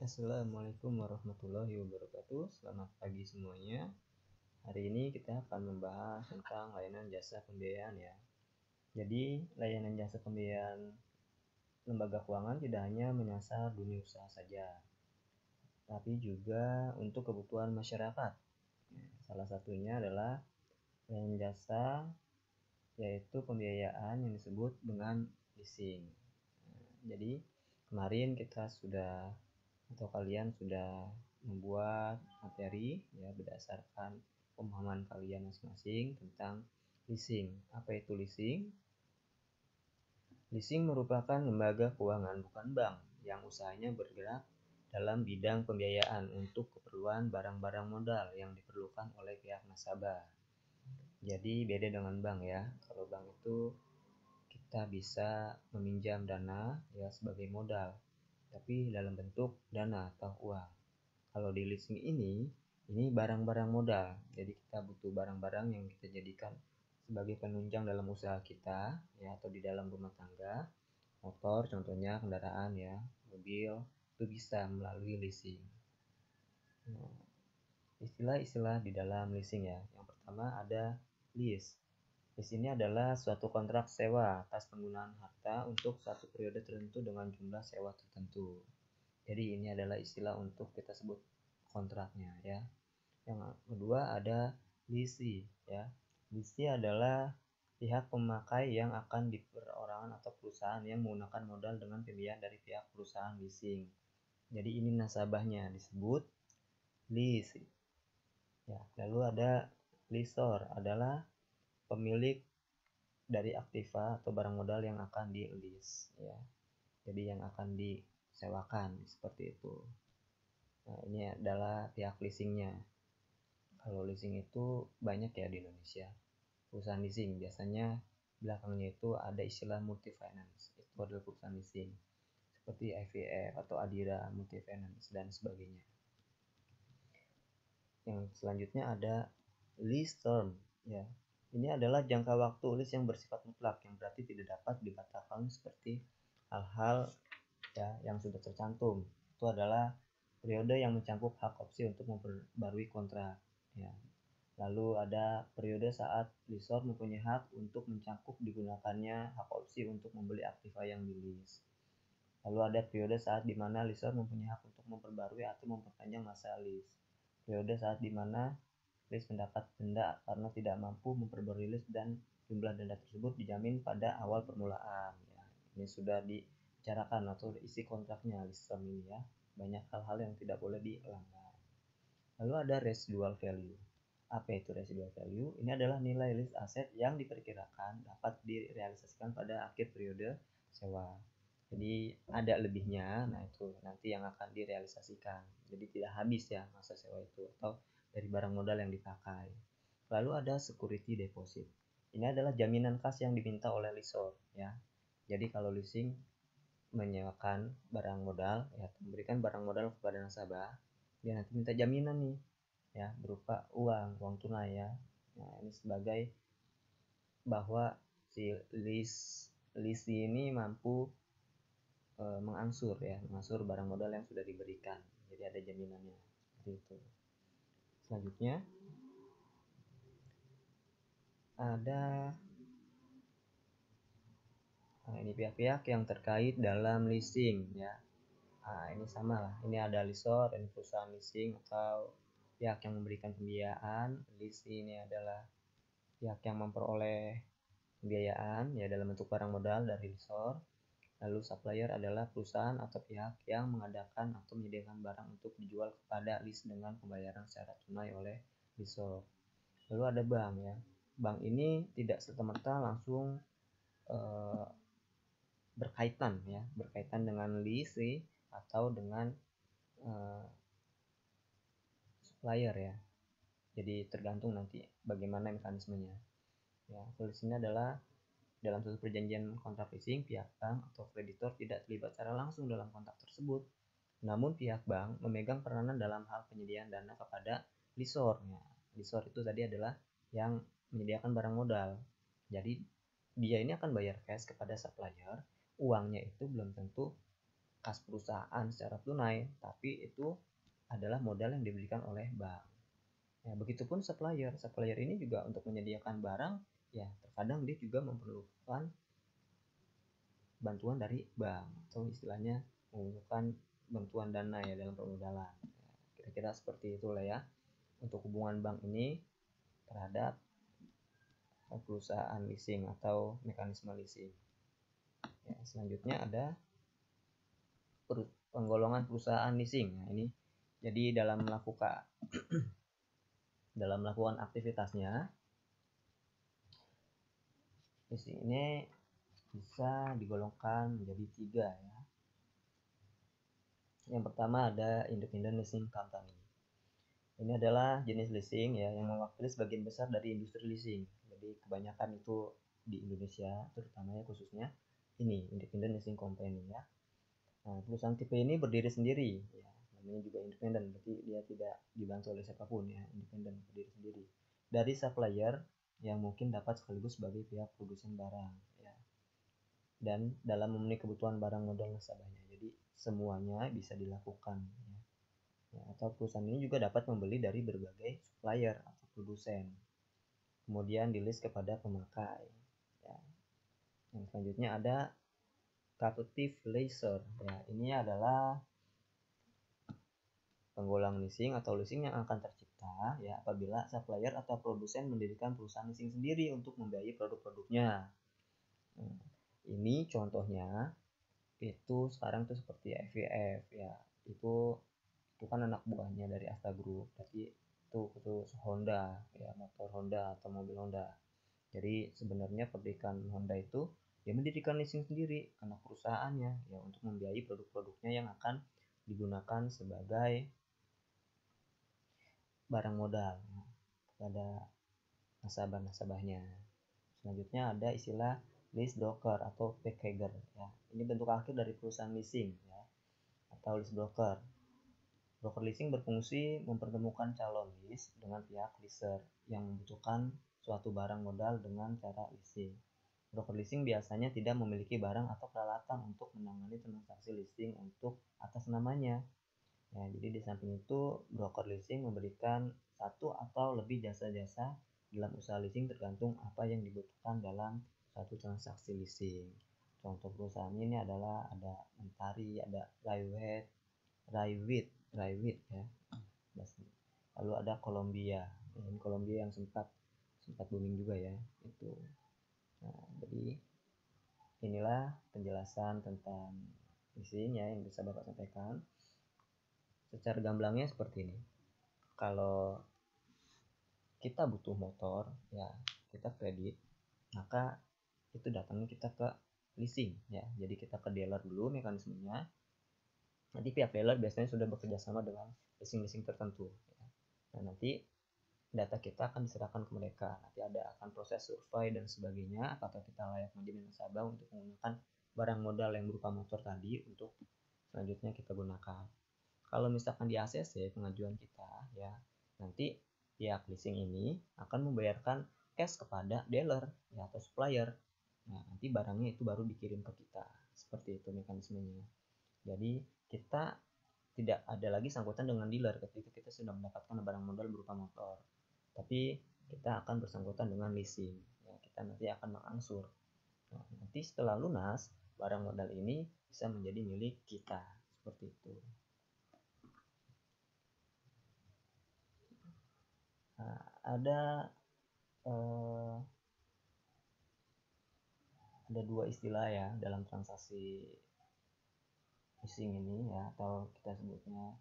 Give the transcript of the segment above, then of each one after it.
Assalamualaikum warahmatullahi wabarakatuh. Selamat pagi semuanya. Hari ini kita akan membahas tentang layanan jasa pembiayaan ya. Jadi layanan jasa pembiayaan lembaga keuangan tidak hanya menyasar dunia usaha saja, tapi juga untuk kebutuhan masyarakat. Salah satunya adalah layanan jasa yaitu pembiayaan yang disebut dengan leasing. Jadi kemarin kita kalian sudah membuat materi ya berdasarkan pemahaman kalian masing-masing tentang leasing. Apa itu leasing? Leasing merupakan lembaga keuangan bukan bank yang usahanya bergerak dalam bidang pembiayaan untuk keperluan barang-barang modal yang diperlukan oleh pihak nasabah. Jadi beda dengan bank ya. Kalau bank itu kita bisa meminjam dana ya sebagai modal, tapi dalam bentuk dana atau uang. Kalau di leasing ini barang-barang modal. Jadi kita butuh barang-barang yang kita jadikan sebagai penunjang dalam usaha kita ya, atau di dalam rumah tangga. Motor contohnya, kendaraan ya, mobil, itu bisa melalui leasing. Istilah-istilah di dalam leasing ya. Yang pertama ada lease. Lease ini adalah suatu kontrak sewa atas penggunaan harta untuk satu periode tertentu dengan jumlah sewa tertentu. Jadi ini adalah istilah untuk kita sebut kontraknya ya. Yang kedua ada leasee ya. Leasee adalah pihak pemakai yang akan diperorangan atau perusahaan yang menggunakan modal dengan pembiayaan dari pihak perusahaan leasing. Jadi ini nasabahnya disebut leasee. Ya, lalu ada lessor adalah pemilik dari aktiva atau barang modal yang akan di lease ya. Jadi yang akan disewakan seperti itu. Nah, ini adalah pihak leasingnya. Kalau leasing itu banyak ya di Indonesia. Perusahaan leasing biasanya belakangnya itu ada istilah multi finance. Itu adalah perusahaan leasing seperti IVF atau Adira Multi Finance dan sebagainya. Yang selanjutnya ada lease term ya. Ini adalah jangka waktu lease yang bersifat mutlak, yang berarti tidak dapat dibatalkan seperti hal-hal ya yang sudah tercantum. Itu adalah periode yang mencakup hak opsi untuk memperbarui kontrak ya. Lalu ada periode saat lessor mempunyai hak untuk mencakup digunakannya hak opsi untuk membeli aktiva yang di-lease. Lalu ada periode saat di mana lessor mempunyai hak untuk memperbarui atau memperpanjang masa lease. Periode saat di mana lease mendapat denda karena tidak mampu memperbarui lease dan jumlah denda tersebut dijamin pada awal permulaan ya. Ini sudah dibicarakan atau isi kontraknya lease term ini ya. Banyak hal-hal yang tidak boleh dilanggar. Lalu ada residual value. Apa itu residual value? Ini adalah nilai lease aset yang diperkirakan dapat direalisasikan pada akhir periode sewa. Jadi ada lebihnya, nah itu nanti yang akan direalisasikan. Jadi tidak habis ya masa sewa itu atau dari barang modal yang dipakai. Lalu ada security deposit. Ini adalah jaminan kas yang diminta oleh lessor ya. Jadi kalau leasing menyewakan barang modal ya, memberikan barang modal kepada nasabah, dia nanti minta jaminan nih ya berupa uang tunai ya. Nah, ini sebagai bahwa si lease ini mampu mengangsur barang modal yang sudah diberikan. Jadi ada jaminannya seperti itu. Selanjutnya ada ini pihak-pihak yang terkait dalam leasing ya. Ini sama lah. Ini ada lessor, ini perusahaan leasing atau pihak yang memberikan pembiayaan. Leasing ini adalah pihak yang memperoleh pembiayaan ya dalam bentuk barang modal dari lessor. Lalu supplier adalah perusahaan atau pihak yang mengadakan atau menyediakan barang untuk dijual kepada lease dengan pembayaran secara tunai oleh lessor. Lalu ada bank ya. Bank ini tidak serta-merta langsung berkaitan dengan lease atau dengan supplier ya. Jadi tergantung nanti bagaimana mekanismenya. Ya, solusinya adalah dalam suatu perjanjian kontrak leasing, pihak bank atau kreditor tidak terlibat secara langsung dalam kontrak tersebut. Namun pihak bank memegang peranan dalam hal penyediaan dana kepada lessor. Lessor itu tadi adalah yang menyediakan barang modal. Jadi dia ini akan bayar cash kepada supplier. Uangnya itu belum tentu kas perusahaan secara tunai, tapi itu adalah modal yang diberikan oleh bank. Ya, begitupun supplier. Supplier ini juga untuk menyediakan barang, ya terkadang dia juga memerlukan bantuan dari bank, atau istilahnya membutuhkan bantuan dana ya dalam permodalan. Ya, kira-kira seperti itulah ya untuk hubungan bank ini terhadap perusahaan leasing atau mekanisme leasing. Ya, selanjutnya ada penggolongan perusahaan leasing. Nah, ini jadi dalam melakukan aktivitasnya, leasing ini bisa digolongkan menjadi 3 ya. Yang pertama ada independent leasing company. Ini adalah jenis leasing ya yang mewakili sebagian besar dari industri leasing. Jadi kebanyakan itu di Indonesia, terutama ya khususnya ini independent leasing company ya. Nah, perusahaan tipe ini berdiri sendiri ya. Namanya juga independen, berarti dia tidak dibantu oleh siapapun ya, independen, berdiri sendiri. Dari supplier yang mungkin dapat sekaligus sebagai pihak produsen barang ya. Dan dalam memenuhi kebutuhan barang modal nasabahnya. Jadi semuanya bisa dilakukan ya. Ya, atau perusahaan ini juga dapat membeli dari berbagai supplier atau produsen, kemudian di-lease kepada pemakai ya. Yang selanjutnya ada captive leaser ya. Ini adalah penggolong leasing atau leasing yang akan tercipta ya apabila supplier atau produsen mendirikan perusahaan leasing sendiri untuk membiayai produk-produknya. Ini contohnya itu sekarang tuh seperti FVF ya, itu kan anak buahnya dari Asta Group, berarti itu Honda ya, motor Honda atau mobil Honda. Jadi sebenarnya pabrikan Honda itu dia mendirikan leasing sendiri anak perusahaannya ya untuk membiayai produk-produknya yang akan digunakan sebagai barang modal kepada nasabah-nasabahnya. Selanjutnya ada istilah lease broker atau packager ya. Ini bentuk akhir dari perusahaan leasing ya, atau lease broker. Broker leasing berfungsi mempertemukan calon lease dengan pihak leaser yang membutuhkan suatu barang modal dengan cara leasing. Broker leasing biasanya tidak memiliki barang atau peralatan untuk menangani transaksi leasing untuk atas namanya. Ya, jadi di samping itu, broker leasing memberikan satu atau lebih jasa-jasa dalam usaha leasing tergantung apa yang dibutuhkan dalam satu transaksi leasing. Contoh perusahaan ini adalah ada Mentari, ada Raiwit ya. Lalu ada Columbia. Ini Columbia yang sempat booming juga ya. Itu. Nah, jadi inilah penjelasan tentang leasing ya yang bisa Bapak sampaikan. Secara gamblangnya seperti ini. Kalau kita butuh motor, ya kita kredit, maka itu datangnya kita ke leasing ya. Jadi kita ke dealer dulu mekanismenya. Nanti pihak dealer biasanya sudah bekerja sama dengan leasing-leasing tertentu. Ya. Nah, nanti data kita akan diserahkan ke mereka. Nanti akan proses survei dan sebagainya. Apakah kita layak menjadi nasabah untuk menggunakan barang modal yang berupa motor tadi untuk selanjutnya kita gunakan. Kalau misalkan di ACC pengajuan kita ya, nanti pihak leasing ini akan membayarkan cash kepada dealer ya atau supplier. Nah, nanti barangnya itu baru dikirim ke kita. Seperti itu mekanismenya. Jadi kita tidak ada lagi sangkutan dengan dealer ketika kita sudah mendapatkan barang modal berupa motor. Tapi kita akan bersangkutan dengan leasing. Ya, kita nanti akan mengangsur. Nah, nanti setelah lunas, barang modal ini bisa menjadi milik kita. Seperti itu. Nah, ada dua istilah ya dalam transaksi leasing ini ya, atau kita sebutnya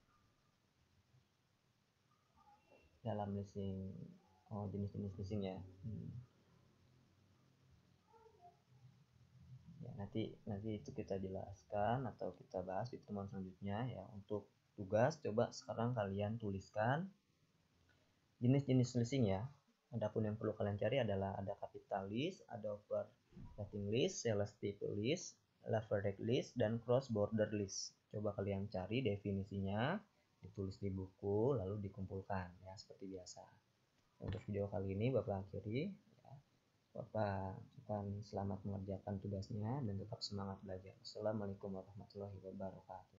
dalam leasing jenis-jenis leasing ya. Ya, nanti itu kita jelaskan atau kita bahas di pertemuan selanjutnya ya. Untuk tugas coba sekarang kalian tuliskan jenis-jenis leasing ya. Adapun yang perlu kalian cari adalah ada capital lease, ada operating lease, sales type lease, leverage lease, dan cross border lease. Coba kalian cari definisinya, ditulis di buku, lalu dikumpulkan ya seperti biasa. Untuk video kali ini Bapak akhiri ya. Bapak ucapkan selamat mengerjakan tugasnya dan tetap semangat belajar. Assalamualaikum warahmatullahi wabarakatuh.